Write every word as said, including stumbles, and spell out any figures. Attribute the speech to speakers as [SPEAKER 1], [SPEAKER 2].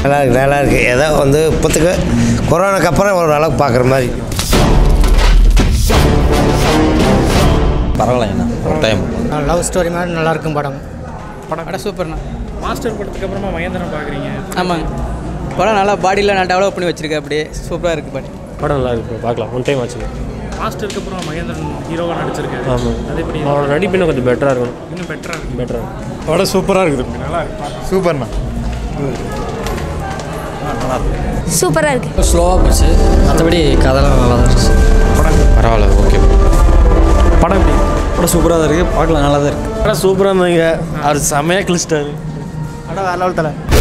[SPEAKER 1] நல்லா இருக்குது நல்லா இருக்குது ஏதோ வந்து இப்போத்துக்கு கொரோனாக்கு அப்புறம் ஒரு அளவுக்கு பார்க்குற மாதிரி.
[SPEAKER 2] பரவாயில்லைங்கண்ணா ஒரு டைம்.
[SPEAKER 3] லவ் ஸ்டோரி மாதிரி நல்லா இருக்கும் படம்.
[SPEAKER 4] படம் படம் சூப்பர்ண்ணா.
[SPEAKER 5] மாஸ்டர் படத்துக்கு அப்புறமா மகேந்திரன் பார்க்குறீங்க?
[SPEAKER 4] ஆமாங்க, படம் நல்லா பாடியில் நான் டெவலப் பண்ணி வச்சுருக்கேன். அப்படியே சூப்பராக இருக்குது படம்.
[SPEAKER 6] படம் நல்லா இருக்குது, பார்க்கலாம். ஒன் டைம் ஆச்சு.
[SPEAKER 5] மாஸ்டருக்கு அப்புறம் மகேந்திரன் ஹீரோவாக நடிச்சிருக்காரு.
[SPEAKER 6] ஆமாம்,
[SPEAKER 5] அதே எப்படி
[SPEAKER 6] அவரோட நடிப்பு இன்னும் கொஞ்சம் பெட்டராக இருக்கணும்.
[SPEAKER 5] இன்னும் பெட்டராக இருக்குது.
[SPEAKER 6] பெட்டராக இருக்கும்.
[SPEAKER 7] படம் சூப்பராக இருக்குது.
[SPEAKER 5] நல்லா இருக்கு.
[SPEAKER 7] சூப்பர்ண்ணா.
[SPEAKER 8] சூப்பராக இருக்குது.
[SPEAKER 9] ஸ்லோவாக போச்சு, மற்றபடி கதைலாம் நல்லா தான் இருந்துச்சு.
[SPEAKER 5] படம்
[SPEAKER 2] பரவாயில்ல, ஓகே.
[SPEAKER 5] படம் எப்படி?
[SPEAKER 9] படம் சூப்பராக தான் இருக்குது, பார்க்கலாம் நல்லா தான் இருக்குது.
[SPEAKER 6] படம் சூப்பராக இருந்தாங்க. அவர் செமையாக கிழிச்சிட்டாரு.
[SPEAKER 3] படம் வேற லெவல் தலை.